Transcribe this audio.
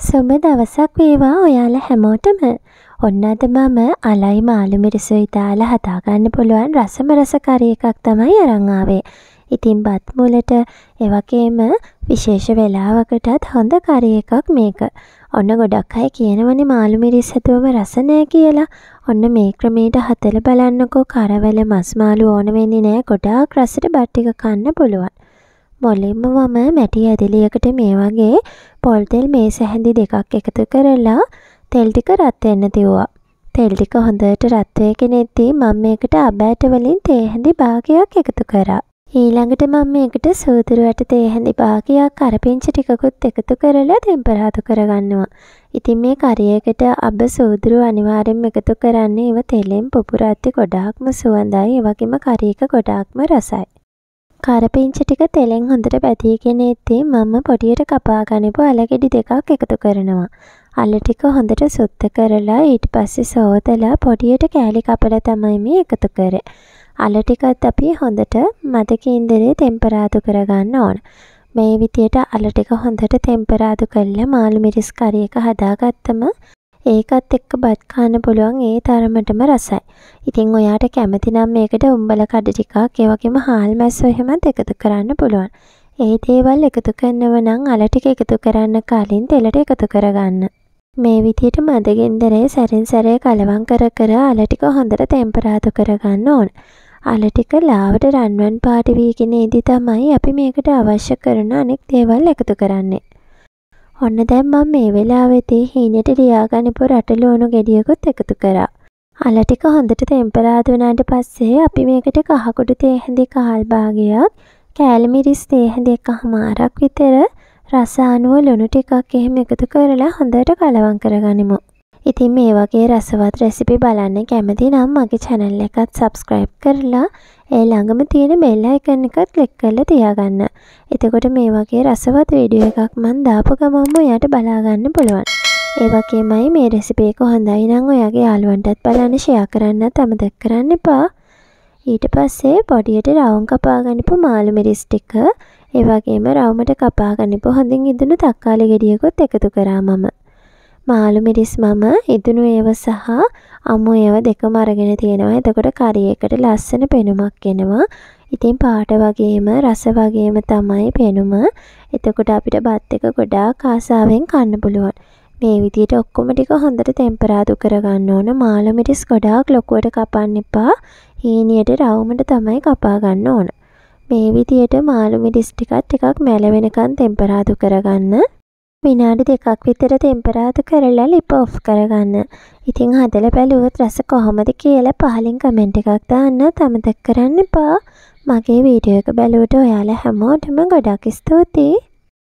සුබ දවසක් වේවා ඔයාලා හැමෝටම. ඔන්න අද මම අලයි මාළු මිරිසුයි දාලා හදාගන්න පුළුවන් රසම රස කරි එකක් තමයි අරන් ආවේ. ඉතින් බත් මුලට ඒ වගේම විශේෂ වෙලාවකටත් හොඳ කරි එකක් මේක. ඔන්න ගොඩක් අය කියනවනේ මාළු මිරිස් හැදුවම රස නැහැ කියලා. ඔන්න මේ ක්‍රමයට හදලා බලන්නකෝ. කරවල මස් මාළු ඕන වෙන්නේ නැහැ. ගොඩාක් රසට බත් ටික කන්න පුළුවන්. මුලින්ම මම මැටි ඇදලියකට මේ වගේ පොල් තෙල් මේස හැඳි දෙකක් එකතු කරලා තෙල් ටික රත් වෙන්න තියුවා. තෙල් ටික හොඳට රත් වෙගෙනදී මම මේකට අබ ඇට වලින් තේ හැඳි භාගයක් එකතු කරා. ඊළඟට මම මේකට සූදුරු ඇට තේ හැඳි භාගයක් කරපිංච ටිකකුත් එකතු කරලා ටෙම්පරාදු කරගන්නවා. ඉතින් මේ කරි එකට අබ සූදුරු අනිවාර්යෙන්ම එකතු කරන්නේ ඒව තෙලෙන් පුපුරද්දි ගොඩාක්ම සුවඳයි. ඒ වගේම කරි එක ගොඩාක්ම රසයි. කරපිංච ටික තෙලෙන් හොඳට පැදීගෙන එද්දී මම පොඩියට කපා ගනිපු අල ගෙඩි දෙකක් එකතු කරනවා. අල ටික හොඳට සුද්ධ කරලා ඊට පස්සේ සෝදලා පොඩියට කෑලි කපලා තමයි මේ එකතු කරේ. අල ටිකත් අපි හොඳට මද කේන්දරේ ටෙම්පරාදු කරගන්න ඕන. මේ විදියට අල ටික හොඳට ටෙම්පරාදු කරලා මාළු මිරිස් කරි එක හදාගත්තම ඒකත් එක්ක බත් කන්න පුළුවන් ඒ තරමටම රසයි. ඉතින් ඔයාට කැමති නම් මේකට උම්බල කඩ ටිකක් ඒ වගේම හාල් මැස්සෝ එහෙමත් එකතු කරන්න පුළුවන්. ඒ දේවල් එකතු කරනව නම් අල ටික එකතු කරන්න කලින් තෙලට එකතු කරගන්න. මේ විදියට මද ගෙන්දරේ සැරින් සැරේ කලවම් කර කර අල ටික හොඳට ටෙම්පරාදු කරගන්න ඕන. අල ටික ලාවට රන්වන් පාට වීගෙන ඉදි තමයි අපි මේකට අවශ්‍ය කරන අනෙක් දේවල් එකතු කරන්නේ. ඔන්න දැන් මම මේ වෙලාවේදී හීනෙට ලියාගනිපු රටලුණු ගෙඩියකුත් එකතු කරා. අල ටික හොඳට ටෙම්පරාදු වුණාට පස්සේ අපි මේකට කහ කුඩු තේ හැඳි කාල් භාගයක්, කෑලි මිරිස් තේ හැඳි එකමාරක් විතර රස අනුව ලුණු ටිකක් එහෙම එකතු කරලා හොඳට කලවම් කරගනිමු. ඉතින් මේ වගේ රසවත් රෙසිපි බලන්න කැමති නම් මගේ channel එකත් subscribe කරලා ඒ ළඟම තියෙන bell icon එකත් click කරලා තියාගන්න. එතකොට මේ වගේ රසවත් වීඩියෝ එකක් මම දාපු ගමන්ම ඔයාට බලා ගන්න පුළුවන්. ඒ වගේමයි මේ රෙසිපි එක හොඳයි නම් ඔයාගේ යාළුවන්ටත් බලන්න share කරන්නත් අමතක කරන්න එපා. ඊට පස්සේ පොඩියට රවුම් කපා ගනිපු මාළු මිරිස් ටික, ඒ වගේම රවුමට කපා ගනිපු හොඳින් ඉදුණු තක්කාලි ගෙඩියකුත් එකතු කරා මම. මාළු මිරිස් මම ඉදුණු ඒව සහ අමු ඒව දෙකම අරගෙන තියෙනවා. එතකොට කරි එකට ලස්සන පෙනුමක් එනවා. ඉතින් පාට වගේම රස වගේම තමයි පෙනුම. එතකොට අපිට බත් එක ගොඩාක් ආසාවෙන් කන්න පුළුවන්. මේ විදිහට ඔක්කොම ටික හොඳට ටෙම්පරාදු කරගන්න ඕන. මාළු මිරිස් ගොඩාක් ලොකුවට කපන්න එපා. හීනියට රවුමට තමයි කපා ගන්න ඕන. මේ විදිහට මාළු මිරිස් ටිකක් මැල වෙනකන් ටෙම්පරාදු කරගන්න. විනාඩි 2ක් විතර ටෙම්පරාදු කරලා ලිප ඔෆ් කරගන්න. ඉතින් හදලා බලුවොත් රස කොහොමද කියලා පහලින් කමෙන්ට් එකක් දාන්න අමතක කරන්න එපා. මගේ වීඩියෝ එක බලුවට ඔයාලා හැමෝටම ගොඩක් ස්තුතියි.